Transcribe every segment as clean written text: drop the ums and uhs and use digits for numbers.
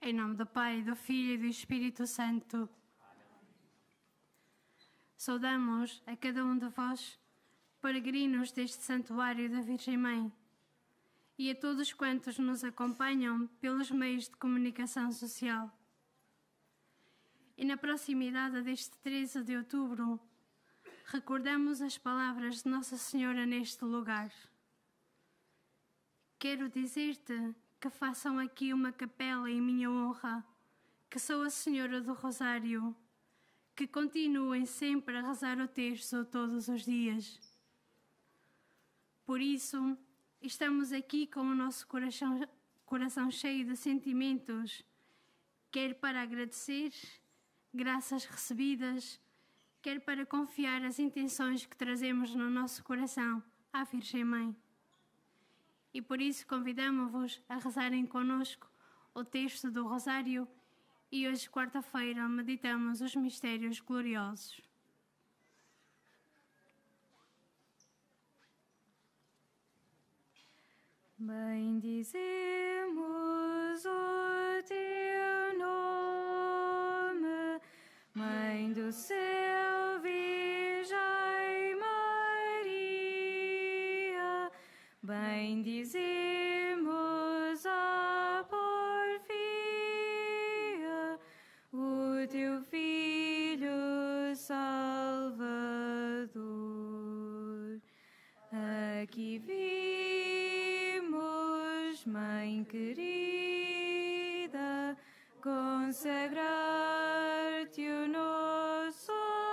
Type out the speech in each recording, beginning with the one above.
Em nome do Pai, do Filho e do Espírito Santo. Saudamos a cada um de vós, peregrinos deste santuário da Virgem Mãe, e a todos quantos nos acompanham pelos meios de comunicação social. E na proximidade deste 13 de outubro, recordamos as palavras de Nossa Senhora neste lugar. Quero dizer-te que façam aqui uma capela em minha honra, que sou a Senhora do Rosário, que continuem sempre a rezar o terço todos os dias. Por isso, estamos aqui com o nosso coração cheio de sentimentos, quer para agradecer graças recebidas, quer para confiar as intenções que trazemos no nosso coração à Virgem Mãe. E por isso convidamos-vos a rezarem connosco o texto do Rosário e hoje, quarta-feira, meditamos os mistérios gloriosos. Bendizemos o teu nome, Mãe do céu, Virgem Maria. Bendizemos a porfia, o teu Filho Salvador. Aqui vimos, Mãe querida, consagrar-te o nosso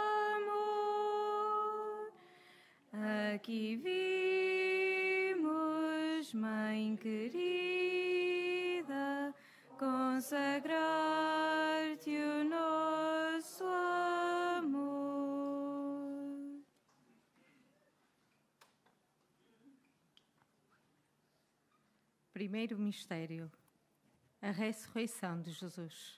amor. Aqui vimos, Mãe querida, consagrar-te o nosso amor. Primeiro mistério: a ressurreição de Jesus.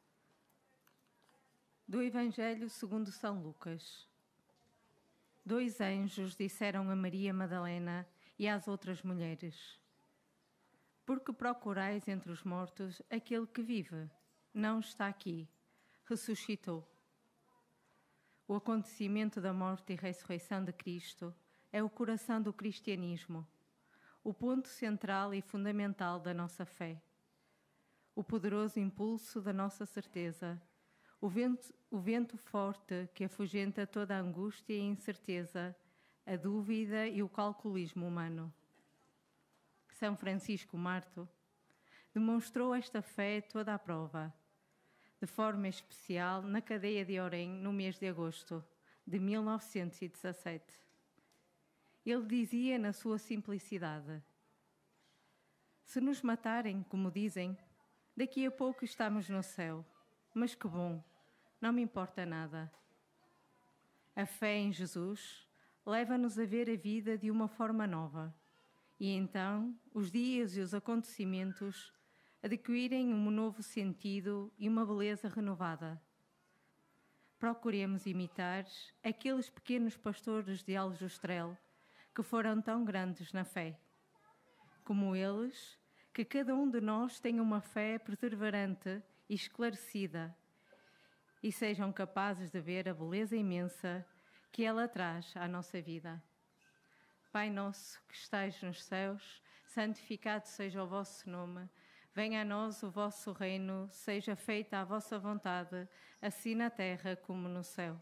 Do Evangelho segundo São Lucas. 2 anjos disseram a Maria Madalena e às outras mulheres: por que procurais entre os mortos aquele que vive? Não está aqui, ressuscitou. O acontecimento da morte e ressurreição de Cristo é o coração do cristianismo, o ponto central e fundamental da nossa fé, o poderoso impulso da nossa certeza, o vento forte que afugenta toda a angústia e incerteza, a dúvida e o calculismo humano. São Francisco Marto demonstrou esta fé toda à prova, de forma especial na cadeia de Orém no mês de agosto de 1917. Ele dizia na sua simplicidade: se nos matarem, como dizem, daqui a pouco estamos no céu, mas que bom, não me importa nada. A fé em Jesus leva-nos a ver a vida de uma forma nova, e então os dias e os acontecimentos adquirem um novo sentido e uma beleza renovada. Procuremos imitar aqueles pequenos pastores de Aljustrel que foram tão grandes na fé. Como eles, que cada um de nós tenha uma fé perseverante e esclarecida e sejam capazes de ver a beleza imensa que ela traz à nossa vida. Pai nosso que estais nos céus, santificado seja o vosso nome. Venha a nós o vosso reino, seja feita a vossa vontade, assim na terra como no céu.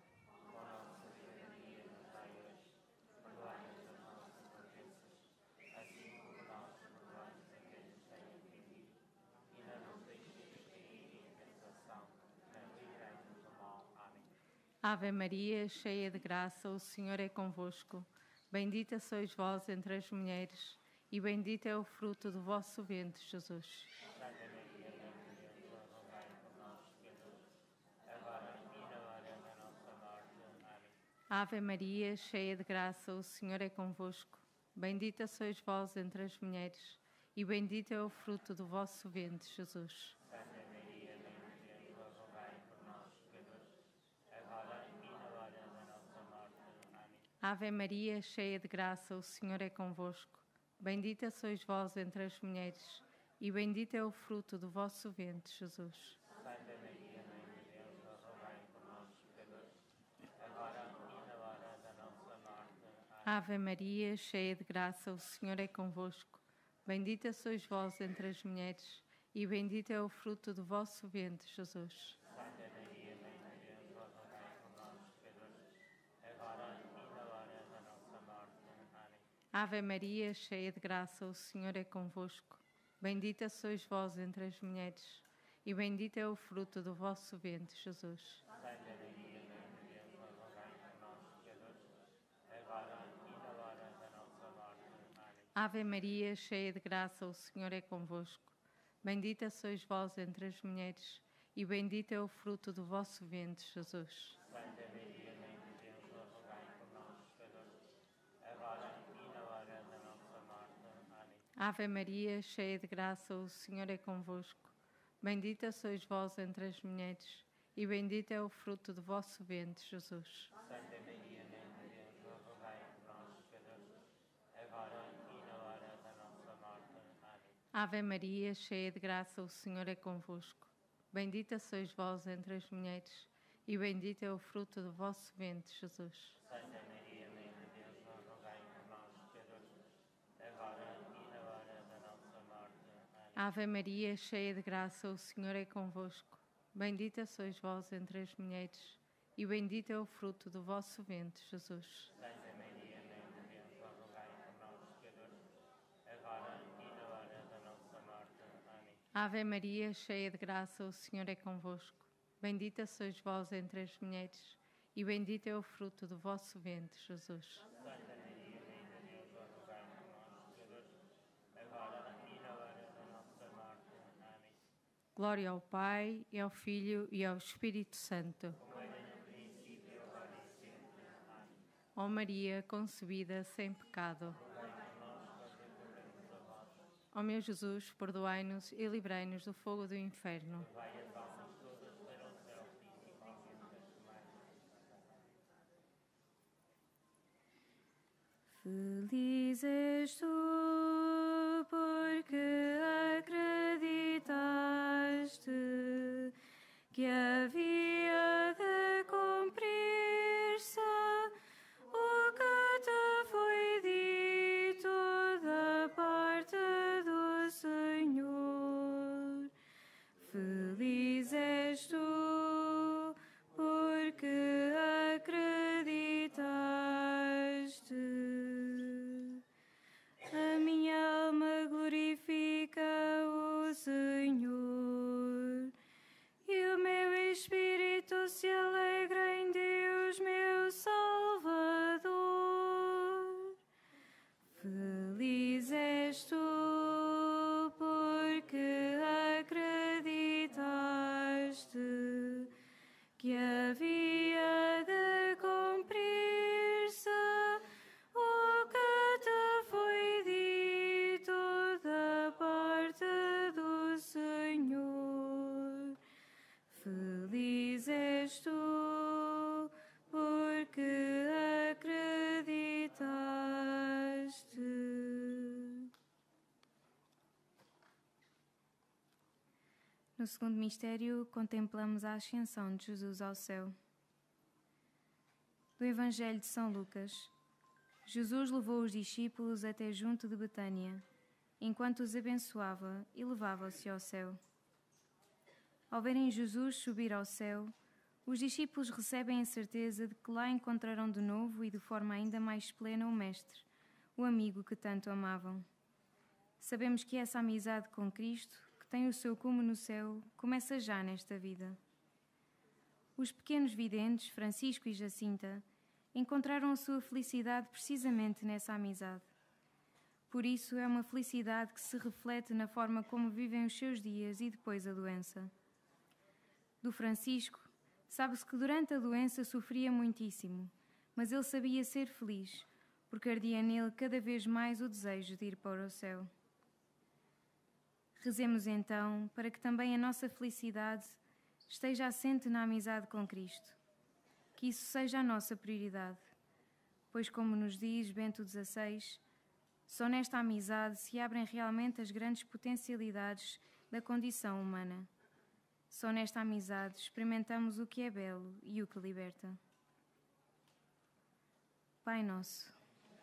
Ave Maria, cheia de graça, o Senhor é convosco. Bendita sois vós entre as mulheres, e bendito é o fruto do vosso ventre, Jesus. Santa Maria, Mãe de Deus, rogai por nós, pecadores, agora e na hora da nossa morte. Amém. Ave Maria, cheia de graça, o Senhor é convosco. Bendita sois vós entre as mulheres, e bendito é o fruto do vosso ventre, Jesus. Santa Maria, Mãe de Deus, rogai por nós, pecadores, agora e na hora da nossa morte. Amém. Ave Maria, cheia de graça, o Senhor é convosco. Bendita sois vós entre as mulheres, e bendito é o fruto do vosso ventre, Jesus. Santa Maria, Mãe de Deus, rogai por nós, pecadores, agora e na hora da nossa morte. Amém. Ave Maria, cheia de graça, o Senhor é convosco. Bendita sois vós entre as mulheres, e bendito é o fruto do vosso ventre, Jesus. Santa Maria, Mãe de Deus, rogai por nós, pecadores, agora e na hora da nossa morte. Amém. Ave Maria, cheia de graça, o Senhor é convosco. Bendita sois vós entre as mulheres, e bendito é o fruto do vosso ventre, Jesus. Santa Maria, Mãe de Deus, rogai por nós, pecadores, agora e na hora da nossa morte. Amém. Ave Maria, cheia de graça, o Senhor é convosco. Bendita sois vós entre as mulheres, e bendito é o fruto do vosso ventre, Jesus. Santa Maria, Mãe de Deus, rogai por nós, pecadores, agora e na hora da nossa morte. Amém. Ave Maria, cheia de graça, o Senhor é convosco. Bendita sois vós entre as mulheres, e bendito é o fruto do vosso ventre, Jesus. Santa Maria, Mãe de Deus, rogai por nós, pecadores, agora e na hora da nossa morte. Amém. Ave Maria, cheia de graça, o Senhor é convosco. Bendita sois vós entre as mulheres, e bendito é o fruto do vosso ventre, Jesus. Santa Maria, Mãe de Deus, rogai por nós, pecadores, agora e na hora da nossa morte. Amém. Ave Maria, cheia de graça, o Senhor é convosco. Bendita sois vós entre as mulheres, e bendito é o fruto do vosso ventre, Jesus. Santa Maria, Mãe de Deus, rogai por nós, pecadores, agora e na hora da nossa morte. Amém. Ave Maria, cheia de graça, o Senhor é convosco. Bendita sois vós entre as mulheres, e bendito é o fruto do vosso ventre, Jesus. Santa Maria, Mãe de Deus, rogai por nós, pecadores, agora e na hora da nossa morte. Amém. Glória ao Pai, e ao Filho, e ao Espírito Santo. Ó Maria, concebida sem pecado. Ó meu Jesus, perdoai-nos e livrai-nos do fogo do inferno. Feliz és tu, porque acreditaste que havia de cumprir-se o que te foi dito da parte do Senhor. Feliz és tu, porque acreditaste. A minha alma glorifica o Senhor, e o meu espírito se alegra em Deus, meu Salvador. Feliz és tu, porque acreditaste que havia de cumprir-se o que te foi dito da parte do Senhor. Feliz és tu, porque acreditaste. No segundo mistério, contemplamos a ascensão de Jesus ao céu. Do Evangelho de São Lucas. Jesus levou os discípulos até junto de Betânia, enquanto os abençoava e levava-se ao céu. Ao verem Jesus subir ao céu, os discípulos recebem a certeza de que lá encontrarão de novo e de forma ainda mais plena o Mestre, o amigo que tanto amavam. Sabemos que essa amizade com Cristo, que tem o seu cume no céu, começa já nesta vida. Os pequenos videntes, Francisco e Jacinta, encontraram a sua felicidade precisamente nessa amizade. Por isso é uma felicidade que se reflete na forma como vivem os seus dias e depois a doença. Do Francisco, sabe-se que durante a doença sofria muitíssimo, mas ele sabia ser feliz, porque ardia nele cada vez mais o desejo de ir para o céu. Rezemos então para que também a nossa felicidade esteja assente na amizade com Cristo. Que isso seja a nossa prioridade, pois, como nos diz Bento XVI, Só nesta amizade se abrem realmente as grandes potencialidades da condição humana. Só nesta amizade experimentamos o que é belo e o que liberta. Pai nosso,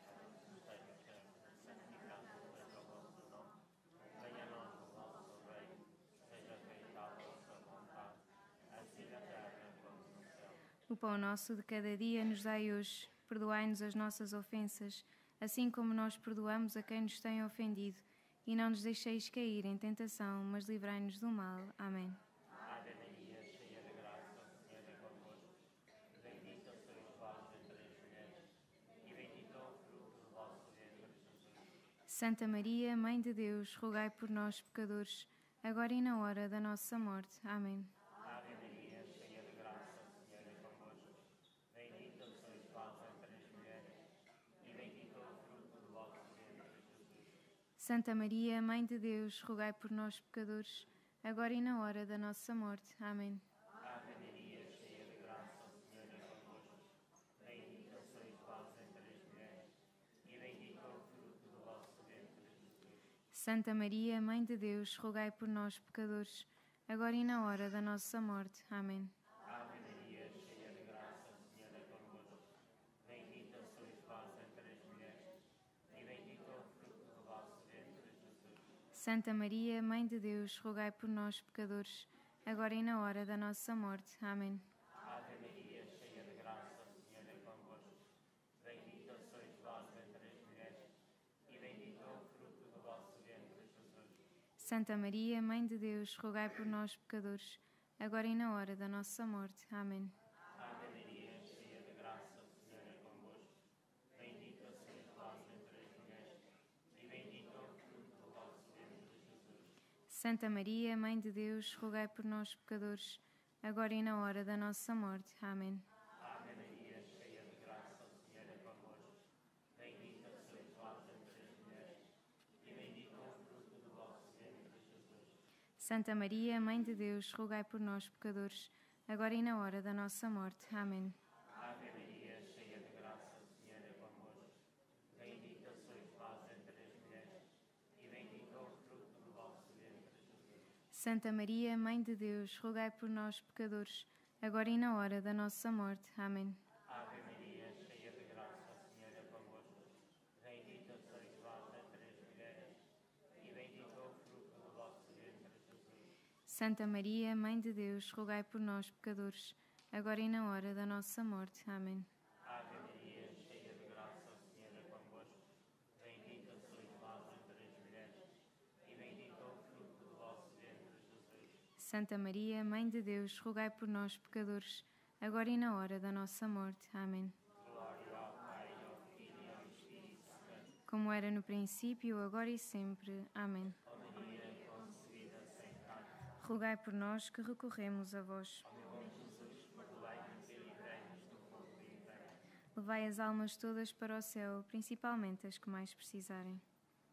o pão nosso de cada dia nos dai hoje. Perdoai-nos as nossas ofensas, assim como nós perdoamos a quem nos tem ofendido. E não nos deixeis cair em tentação, mas livrai-nos do mal. Amém. Ave Maria, cheia de graça, o Senhor é convosco. Bendita sois vós entre as mulheres, e bendito é o fruto do vosso ventre, Jesus. Santa Maria, Mãe de Deus, rogai por nós, pecadores, agora e na hora da nossa morte. Amém. Ave Maria, cheia de graça, o Senhor é convosco. Bendita sois vós entre as mulheres, e bendito é o fruto do vosso ventre, Jesus. Santa Maria, Mãe de Deus, rogai por nós, pecadores, agora e na hora da nossa morte. Amém. Ave Maria, cheia de graça, o Senhor é convosco. Bendita sois vós entre as mulheres, e bendito é o fruto do vosso ventre, Jesus. Santa Maria, Mãe de Deus, rogai por nós, pecadores, agora e na hora da nossa morte. Amém. Ave Maria, cheia de graça, o Senhor é convosco. Bendita sois vós entre as mulheres, e bendito é o fruto do vosso ventre, Jesus. Santa Maria, Mãe de Deus, rogai por nós, pecadores, agora e na hora da nossa morte. Amém. Ave Maria, cheia de graça, o Senhor é convosco. Bendita sois vós entre as mulheres, e bendito é o fruto do vosso ventre, Jesus. Santa Maria, Mãe de Deus, rogai por nós, pecadores, agora e na hora da nossa morte. Amém. Ave Maria, cheia de graça, o Senhor é convosco. Bendita sois vós entre as mulheres, e bendito é o fruto do vosso ventre, Jesus. Santa Maria, Mãe de Deus, rogai por nós, pecadores, agora e na hora da nossa morte. Amém. Ave Maria, cheia de graça, o Senhor é convosco. Bendita sois vós entre as mulheres, e bendito é o fruto do vosso ventre, Jesus. Santa Maria, Mãe de Deus, rogai por nós, pecadores, agora e na hora da nossa morte. Amém. Ave Maria, cheia de graça, o Senhor é convosco. Bendita sois vós entre as mulheres, e bendito é o fruto do vosso ventre, Jesus. Santa Maria, Mãe de Deus, rogai por nós, pecadores, agora e na hora da nossa morte. Amém. Ave Maria, cheia de graça, o Senhor é convosco. Bendita sois vós entre as mulheres, e bendito é o fruto do vosso ventre, Jesus. Santa Maria, Mãe de Deus, rogai por nós, pecadores, agora e na hora da nossa morte. Amém. Ave Maria, cheia de graça, o Senhor é convosco. Bendita sois vós entre as mulheres, e bendito é o fruto do vosso ventre, Jesus. Santa Maria, Mãe de Deus, rogai por nós, pecadores, agora e na hora da nossa morte. Amém. Glória ao Pai, ao Filho e ao Espírito Santo. Como era no princípio, agora e sempre. Amém. Ó Maria, concebida sem pecado, Rogai por nós que recorremos a vós. ó meu bom Jesus, perdoai-nos e livrai-nos do fogo do inferno. Levai as almas todas para o céu, principalmente as que mais precisarem.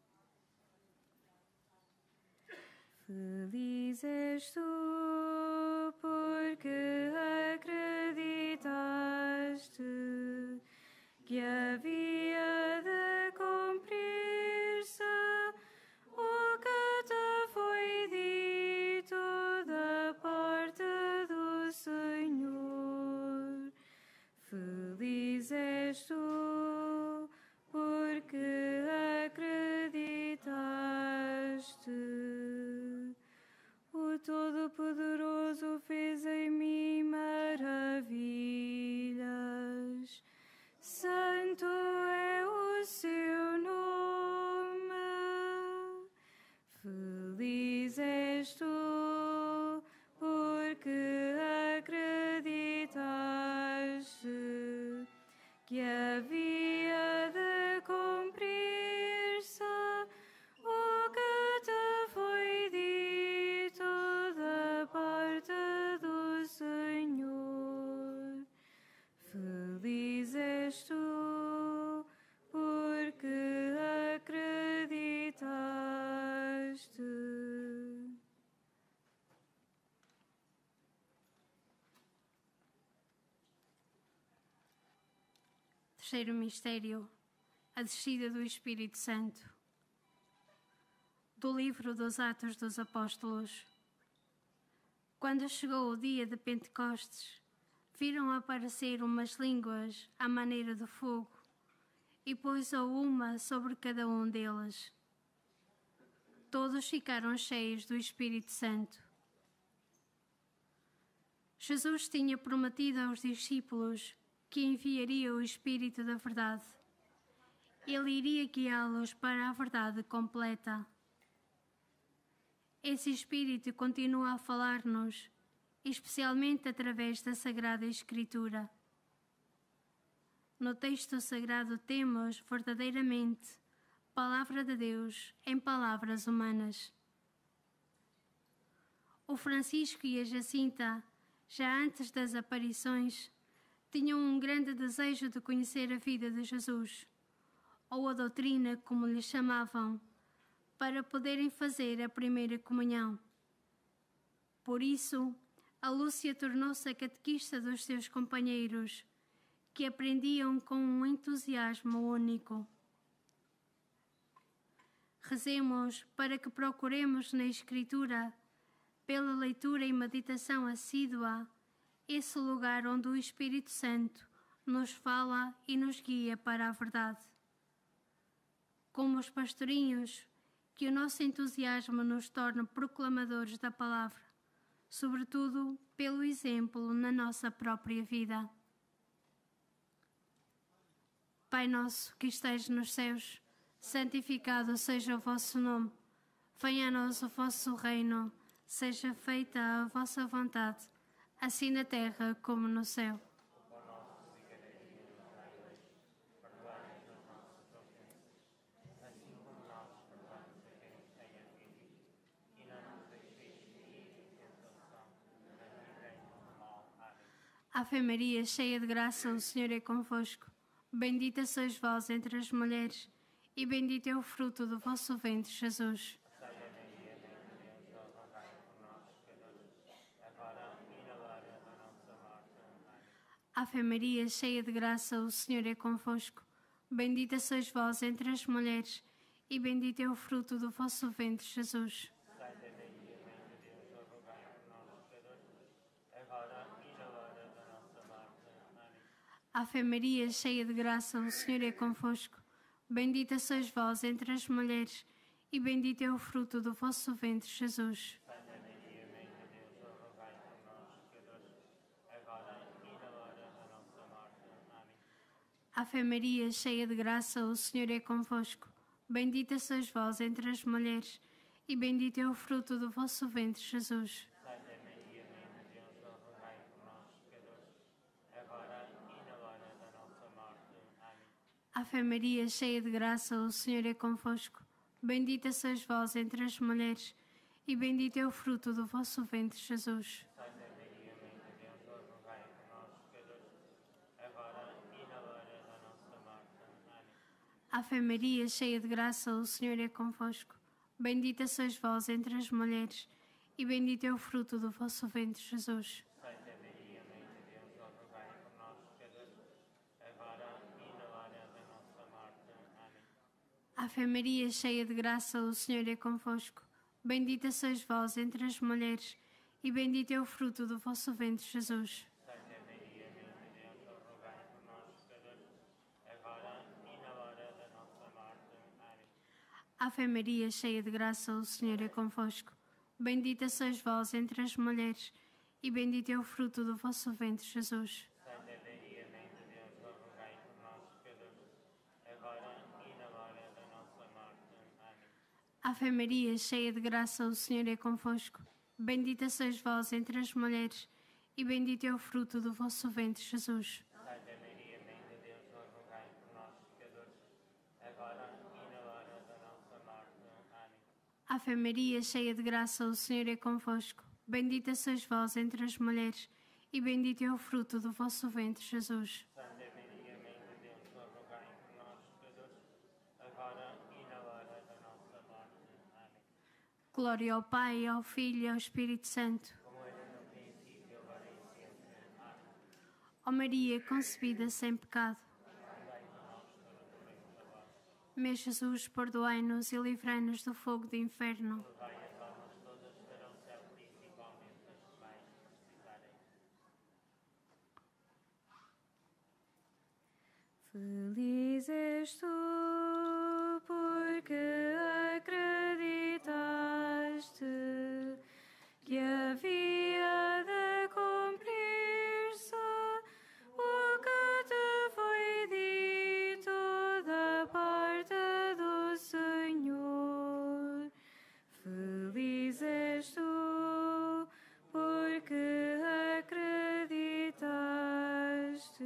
Feliz és tu, porque acreditaste que havia de cumprir-se o que te foi dito da parte do Senhor. Feliz és tu, porque acreditaste. O Todo-Poderoso fez em mim maravilhas. Santo é o seu nome. Feliz és tu, porque acreditaste que havia de cumprir-se o que te foi dito da parte do Senhor. Feliz és tu, porque acreditaste. Terceiro mistério, a descida do Espírito Santo. Do livro dos Atos dos Apóstolos. Quando chegou o dia de Pentecostes, viram aparecer umas línguas à maneira de fogo, e pôs-a uma sobre cada um deles. Todos ficaram cheios do Espírito Santo. Jesus tinha prometido aos discípulos que enviaria o Espírito da verdade. Ele iria guiá-los para a verdade completa. Esse Espírito continua a falar-nos, especialmente através da Sagrada Escritura. No texto sagrado temos, verdadeiramente, Palavra de Deus em palavras humanas. O Francisco e a Jacinta, já antes das aparições, tinham um grande desejo de conhecer a vida de Jesus, ou a doutrina, como lhe chamavam, para poderem fazer a primeira comunhão. Por isso, a Lúcia tornou-se a catequista dos seus companheiros, que aprendiam com um entusiasmo único. Rezemos para que procuremos na Escritura, pela leitura e meditação assídua, esse lugar onde o Espírito Santo nos fala e nos guia para a verdade. Como os pastorinhos, que o nosso entusiasmo nos torne proclamadores da palavra, sobretudo pelo exemplo na nossa própria vida. Pai nosso que estais nos céus, santificado seja o vosso nome. Venha a nós o vosso reino, seja feita a vossa vontade, assim na terra como no céu. Ave Maria, cheia de graça, o Senhor é convosco. Bendita sois vós entre as mulheres, e bendito é o fruto do vosso ventre, Jesus. Ave Maria, cheia de graça, o Senhor é convosco. Bendita sois vós entre as mulheres, e bendito é o fruto do vosso ventre, Jesus. Ave Maria, cheia de graça, o Senhor é convosco. Bendita sois vós entre as mulheres, e bendito é o fruto do vosso ventre, Jesus. Ave Maria, cheia de graça, o Senhor é convosco. Bendita sois vós entre as mulheres, e bendito é o fruto do vosso ventre, Jesus. Ave Maria, cheia de graça, o Senhor é convosco. Bendita sois vós entre as mulheres, e bendito é o fruto do vosso ventre, Jesus. Ave Maria, cheia de graça, o Senhor é convosco. Bendita sois vós entre as mulheres, e bendito é o fruto do vosso ventre, Jesus. Ave Maria, cheia de graça, o Senhor é convosco. Bendita sois vós entre as mulheres, e bendito é o fruto do vosso ventre, Jesus. Ave Maria, cheia de graça, o Senhor é convosco. Bendita sois vós entre as mulheres, e bendito é o fruto do vosso ventre, Jesus. Ave Maria, cheia de graça, o Senhor é convosco. Bendita sois vós entre as mulheres, e bendito é o fruto do vosso ventre, Jesus. Ave Maria, cheia de graça, o Senhor é convosco. Bendita sois vós entre as mulheres, e bendito é o fruto do vosso ventre, Jesus. Glória ao Pai, ao Filho e ao Espírito Santo. Ó Maria, concebida sem pecado. Meu Jesus, perdoai-nos e livrai-nos do fogo do inferno. Levai as almas todas para o céu, principalmente as que mais necessitarem. Feliz és tu, porque acreditaste que havia de cumprir-se o que te foi dito da parte do Senhor. Feliz és tu, porque acreditaste.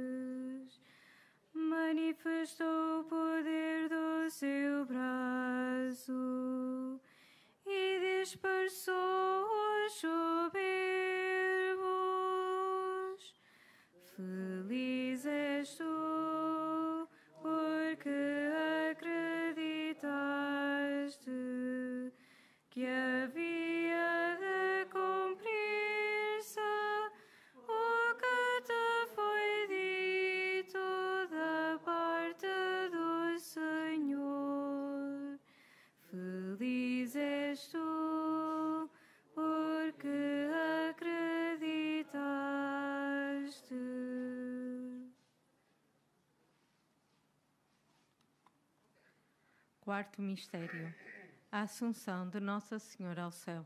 Manifestou o poder do seu braço e dispersou os soberbos. Feliz és tu, porque acreditaste que havia de cumprir-se o que te foi dito da parte do Senhor. Feliz és tu, porque acreditaste. Quarto mistério: a Assunção de Nossa Senhora ao céu.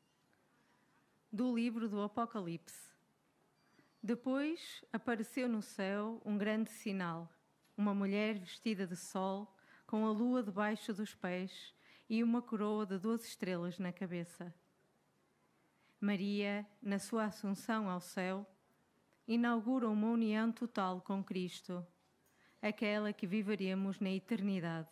Do livro do Apocalipse. Depois apareceu no céu um grande sinal, uma mulher vestida de sol, com a lua debaixo dos pés e uma coroa de 12 estrelas na cabeça. Maria, na sua assunção ao céu, inaugura uma união total com Cristo, aquela que viveremos na eternidade.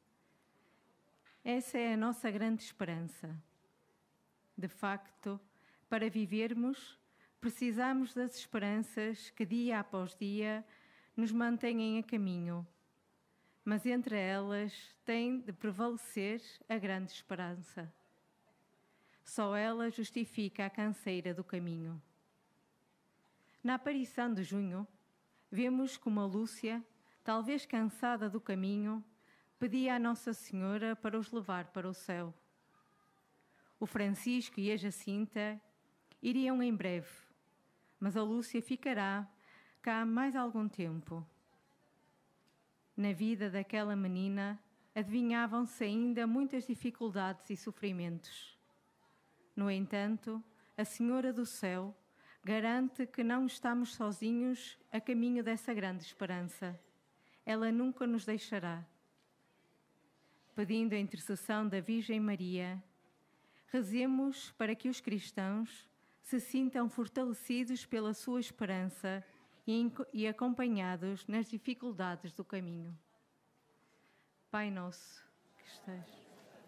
Essa é a nossa grande esperança. De facto, para vivermos, precisamos das esperanças que dia após dia nos mantêm a caminho, mas entre elas tem de prevalecer a grande esperança. Só ela justifica a canseira do caminho. Na aparição de junho, vemos como a Lúcia, talvez cansada do caminho, pedia a Nossa Senhora para os levar para o céu. O Francisco e a Jacinta iriam em breve, mas a Lúcia ficará cá mais algum tempo. Na vida daquela menina adivinhavam-se ainda muitas dificuldades e sofrimentos. No entanto, a Senhora do Céu garante que não estamos sozinhos a caminho dessa grande esperança. Ela nunca nos deixará. Pedindo a intercessão da Virgem Maria, rezemos para que os cristãos se sintam fortalecidos pela sua esperança e acompanhados nas dificuldades do caminho. Pai nosso, que estás...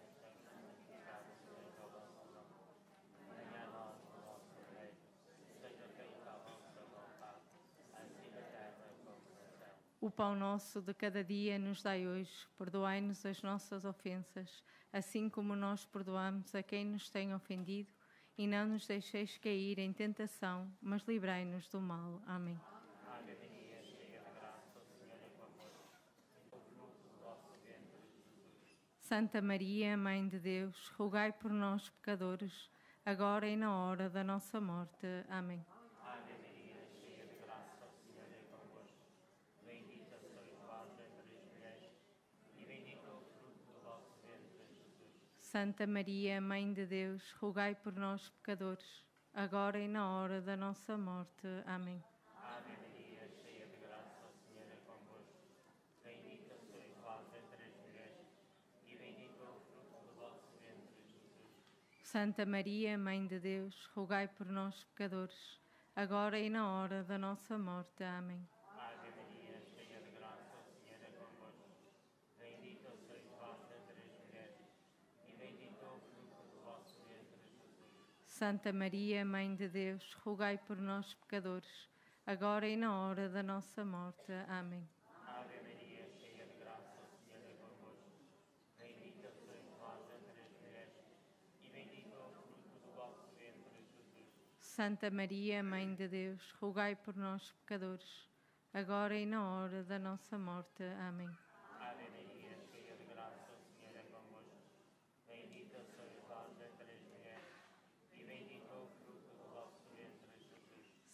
O pão nosso de cada dia nos dai hoje. Perdoai-nos as nossas ofensas, assim como nós perdoamos a quem nos tem ofendido. E não nos deixeis cair em tentação, mas livrai-nos do mal. Amém. Ave Maria, cheia de graça, o Senhor é convosco. O fruto do vosso ventre, Jesus. Santa Maria, Mãe de Deus, rogai por nós, pecadores, agora e na hora da nossa morte. Amém. Ave Maria, cheia de graça, o Senhor é convosco. Bendita sois vós entre as mulheres, e bendito é o fruto do vosso ventre, Jesus. Santa Maria, Mãe de Deus, rogai por nós, pecadores, agora e na hora da nossa morte. Amém. Ave Maria, cheia de graça, o Senhor é convosco. Bendita sois vós entre as mulheres, e bendito é o fruto do vosso ventre, Jesus. Santa Maria, Mãe de Deus, rogai por nós, pecadores, agora e na hora da nossa morte. Amém. Ave Maria, cheia de graça, o Senhor é convosco. Bendita sois vós entre as mulheres, e bendito é o fruto do vosso ventre, Jesus. Santa Maria, Mãe de Deus, rogai por nós, pecadores, agora e na hora da nossa morte. Amém. Ave Maria, cheia de graça, o Senhor é convosco. Bendita sois vós entre as mulheres, e bendito é o fruto do vosso ventre, Jesus. Santa Maria, Mãe de Deus, rogai por nós, pecadores, agora e na hora da nossa morte. Amém. Ave Maria, cheia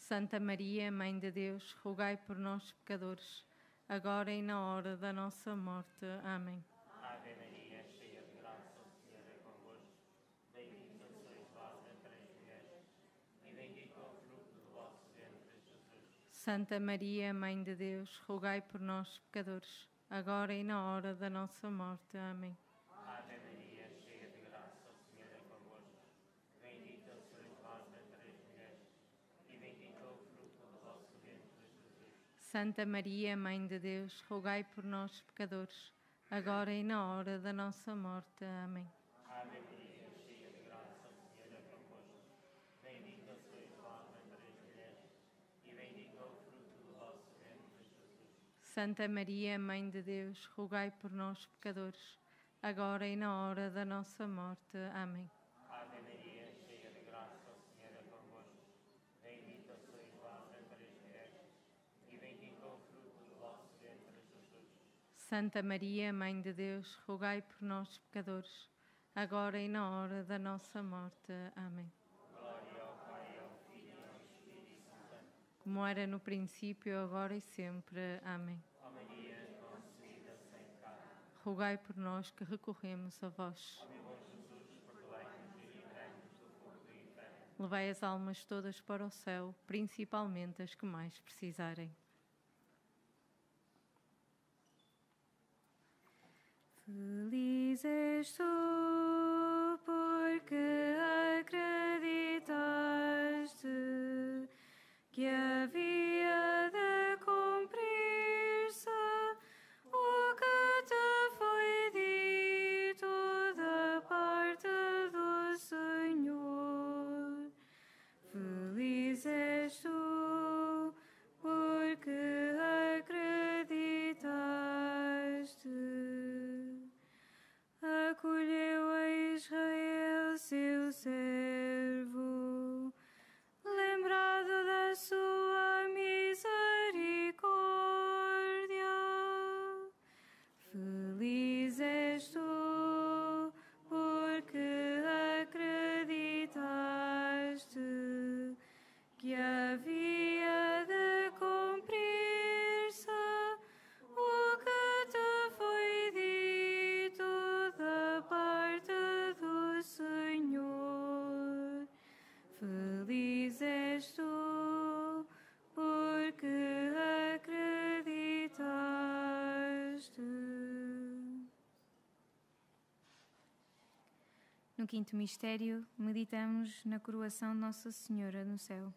Santa Maria, Mãe de Deus, rogai por nós, pecadores, agora e na hora da nossa morte. Amém. Ave Maria, cheia de graça, o Senhor é convosco. Bendita sois vós entre as mulheres, e bendito é o fruto do vosso ventre, Jesus. Santa Maria, Mãe de Deus, rogai por nós, pecadores, agora e na hora da nossa morte. Amém. Ave Maria, cheia de graça, o Senhor é convosco. Bendita sois vós entre as mulheres, e bendito é o fruto do vosso ventre, Jesus. Santa Maria, Mãe de Deus, rogai por nós, pecadores, agora e na hora da nossa morte. Amém. Ave Maria, cheia de graça, o Senhor é convosco. Bendita sois vós entre as mulheres, e bendito é o fruto do vosso ventre, Jesus. Santa Maria, Mãe de Deus, rogai por nós, pecadores, agora e na hora da nossa morte. Amém. Ave Maria, cheia de graça, o Senhor é convosco. Bendita sois vós entre as mulheres, e bendito é o fruto do vosso ventre, Jesus. Santa Maria, Mãe de Deus, rogai por nós, pecadores, agora e na hora da nossa morte. Amém. Glória ao Pai, ao Filho e ao Espírito Santo. Como era no princípio, agora e sempre. Amém. Ó Maria, concebida sem pecado, Rogai por nós que recorremos a vós. meu bom Jesus, perdoai-nos e livrai-nos do fogo do inferno. Levai as almas todas para o céu, principalmente as que mais precisarem. Feliz és tu, porque acreditaste que havia de cumprir-se o que te foi dito da parte do Senhor. Feliz és tu, porque acreditaste. Acolheu a Israel, seu servo, lembrado da sua misericórdia. Feliz és tu, porque acreditaste que havia de cumprir-se o que te foi dito da parte do Senhor. Feliz és tu, porque acreditaste. No quinto mistério, meditamos na coroação de Nossa Senhora no céu.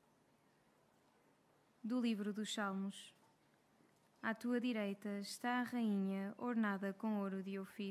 Do livro dos Salmos. À tua direita está a rainha ornada com ouro de Ofir.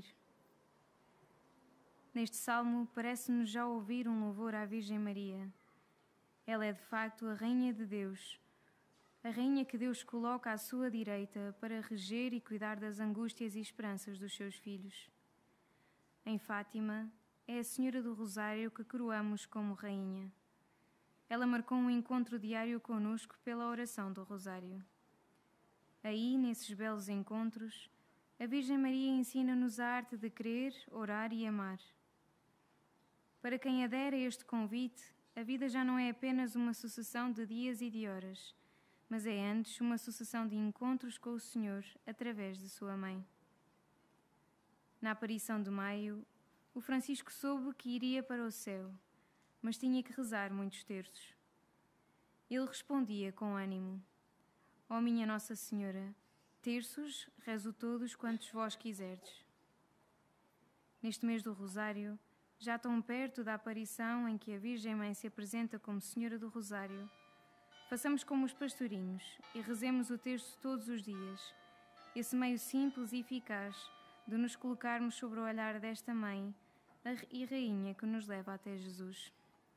Neste salmo parece-nos já ouvir um louvor à Virgem Maria. Ela é de facto a rainha de Deus, a rainha que Deus coloca à sua direita para reger e cuidar das angústias e esperanças dos seus filhos. Em Fátima, é a Senhora do Rosário que coroamos como rainha. Ela marcou um encontro diário conosco pela oração do Rosário. Aí, nesses belos encontros, a Virgem Maria ensina-nos a arte de crer, orar e amar. Para quem adere a este convite, a vida já não é apenas uma sucessão de dias e de horas, mas é antes uma sucessão de encontros com o Senhor através de sua mãe. Na aparição de Maio, o Francisco soube que iria para o céu, mas tinha que rezar muitos terços. Ele respondia com ânimo: ó minha Nossa Senhora, terços rezo todos quantos vós quiserdes. Neste mês do Rosário, já tão perto da aparição em que a Virgem Mãe se apresenta como Senhora do Rosário, façamos como os pastorinhos e rezemos o terço todos os dias, esse meio simples e eficaz de nos colocarmos sobre o olhar desta Mãe e Rainha que nos leva até Jesus.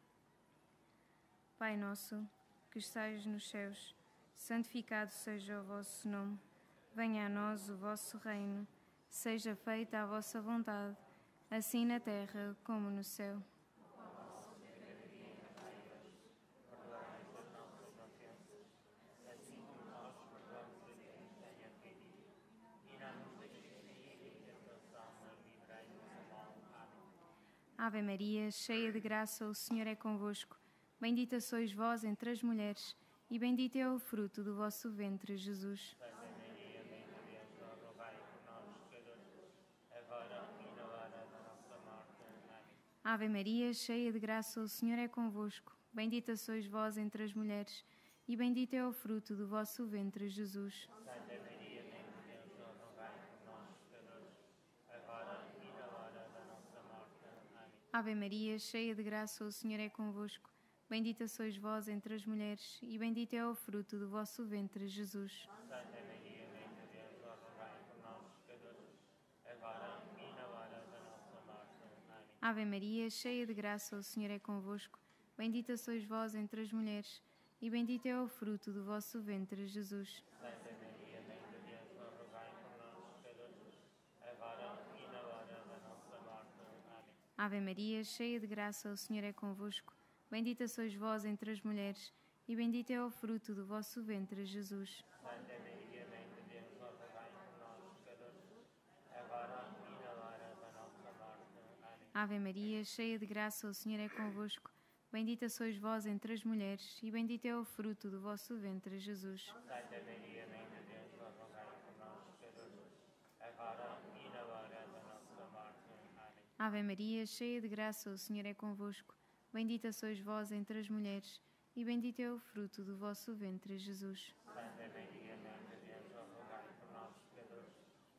Pai nosso, que estais nos céus, santificado seja o vosso nome. Venha a nós o vosso reino. Seja feita a vossa vontade, assim na terra como no céu. Ave Maria, cheia de graça, o Senhor é convosco. Bendita sois vós entre as mulheres, e bendito é o fruto do vosso ventre, Jesus. Santa Maria, Mãe de Deus, rogai por nós, pecadores, agora e na hora da nossa morte. Amém. Ave Maria, cheia de graça, o Senhor é convosco. Bendita sois vós entre as mulheres, e bendito é o fruto do vosso ventre, Jesus. Santa Maria, Mãe de Deus, rogai por nós, pecadores, agora e na hora da nossa morte. Amém. Ave Maria, cheia de graça, o Senhor é convosco. Bendita sois vós entre as mulheres, e bendito é o fruto do vosso ventre, Jesus. Santa Maria, Mãe de Deus, rogai por nós, pecadores, agora e na hora da nossa morte. Amém. Ave Maria, cheia de graça, o Senhor é convosco. Bendita sois vós entre as mulheres, e bendito é o fruto do vosso ventre, Jesus. Santa Maria, Mãe de Deus, rogai por nós, pecadores, agora e na hora da nossa morte. Amém. Ave Maria, cheia de graça, o Senhor é convosco. Bendita sois vós entre as mulheres, e bendito é o fruto do vosso ventre, Jesus. Santa Maria, Mãe de Deus, rogai por nós, pecadores, agora e na hora da nossa morte. Amém. Ave Maria, cheia de graça, o Senhor é convosco. Bendita sois vós entre as mulheres, e bendito é o fruto do vosso ventre, Jesus. Santa Maria, Mãe de Deus, rogai por nós, pecadores, agora e na hora da nossa morte. Amém. Ave Maria, cheia de graça, o Senhor é convosco. Bendita sois vós entre as mulheres, e bendito é o fruto do vosso ventre, Jesus. Santa Maria, Mãe de Deus, rogai por nós, pecadores,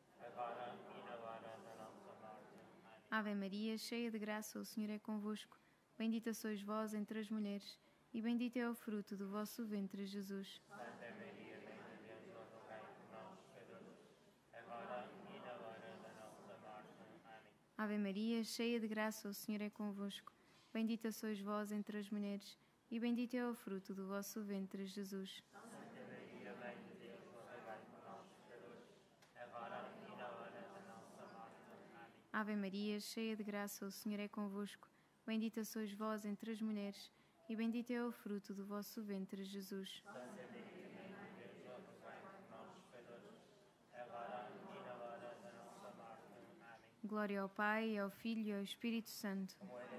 agora e na hora da nossa morte. Amém. Ave Maria, cheia de graça, o Senhor é convosco. Bendita sois vós entre as mulheres, e bendito é o fruto do vosso ventre, Jesus. Santa Maria, Mãe de Deus, rogai por nós, pecadores, agora e na hora da nossa morte. Amém. Ave Maria, cheia de graça, o Senhor é convosco. Bendita sois vós entre as mulheres, e bendito é o fruto do vosso ventre, Jesus. Santa Maria, Mãe de Deus, rogai por nós, pecadores, agora e na hora da nossa morte. Amém. Ave Maria, cheia de graça, o Senhor é convosco. Bendita sois vós entre as mulheres, e bendito é o fruto do vosso ventre, Jesus. Santa Maria, Mãe de Deus, rogai por nós, pecadores, agora e na hora da nossa morte. Amém. Glória ao Pai, ao Filho e ao Espírito Santo.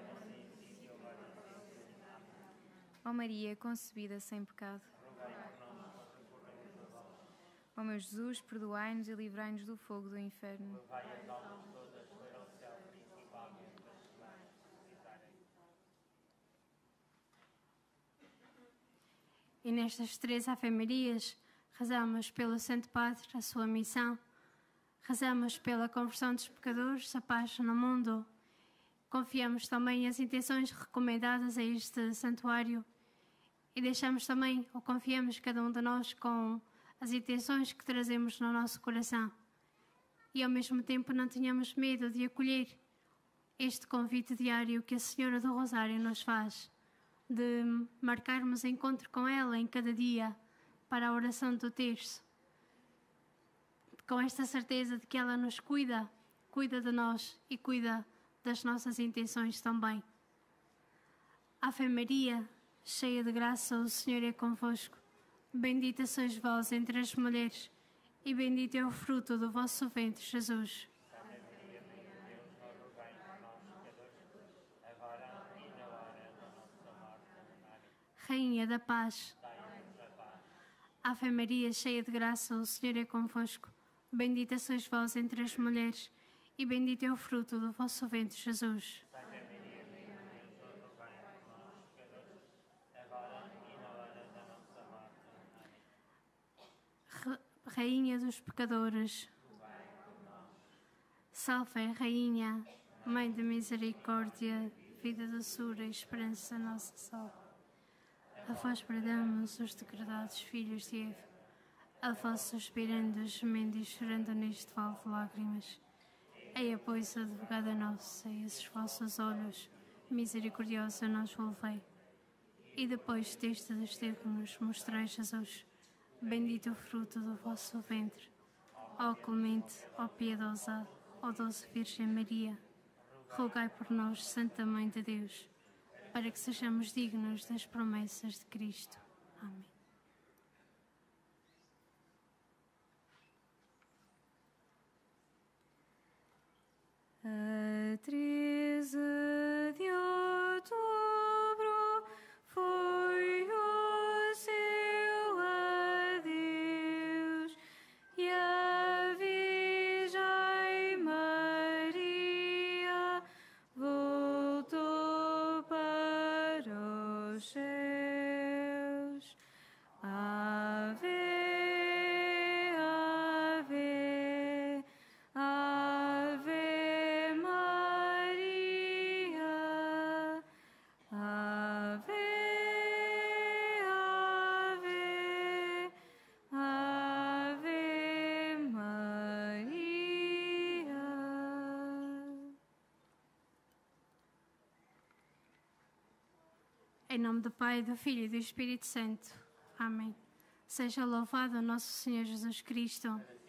Ó Maria, concebida sem pecado. Ó meu Jesus, perdoai-nos e livrai-nos do fogo do inferno. Vai as almas todas para o céu, principalmente as que mais necessitarem. E nestas 3 Ave-Marias, rezamos pelo Santo Padre, a sua missão, rezamos pela conversão dos pecadores, a paz no mundo. Confiamos também as intenções recomendadas a este santuário e deixamos também, ou confiamos cada um de nós com as intenções que trazemos no nosso coração. E ao mesmo tempo não tenhamos medo de acolher este convite diário que a Senhora do Rosário nos faz, de marcarmos encontro com ela em cada dia para a oração do terço, com esta certeza de que ela nos cuida de nós e cuida das nossas intenções também. Ave Maria, cheia de graça, o Senhor é convosco. Bendita sois vós entre as mulheres, e bendito é o fruto do vosso ventre, Jesus. Santa Maria, Mãe de Deus, rogai por nós, pecadores, agora e na hora da nossa morte. Amém. Rainha da paz, Dai-nos a paz. Ave Maria, cheia de graça, o Senhor é convosco. Bendita sois vós entre as mulheres, e bendito é o fruto do vosso ventre, Jesus. Santa Maria, Mãe de Deus, rogai por nós, pecadores, agora e na hora da nossa morte. Amém. Rainha dos pecadores, salve, Rainha, Mãe de misericórdia, vida, doçura e esperança nossa salve. A vós bradamos os degradados filhos de Eva, a vós suspirando, gemendo e chorando neste vale de lágrimas. Eia, pois, advogada nossa, a esses vossos olhos, misericordiosa nos volvei. E depois deste desterro nos mostrai Jesus, bendito o fruto do vosso ventre. Ó clemente, ó piedosa, ó doce Virgem Maria, rogai por nós, Santa Mãe de Deus, para que sejamos dignos das promessas de Cristo. Amém. A 13 de outubro foi Em nome do Pai, do Filho e do Espírito Santo. Amém. Seja louvado o nosso Senhor Jesus Cristo.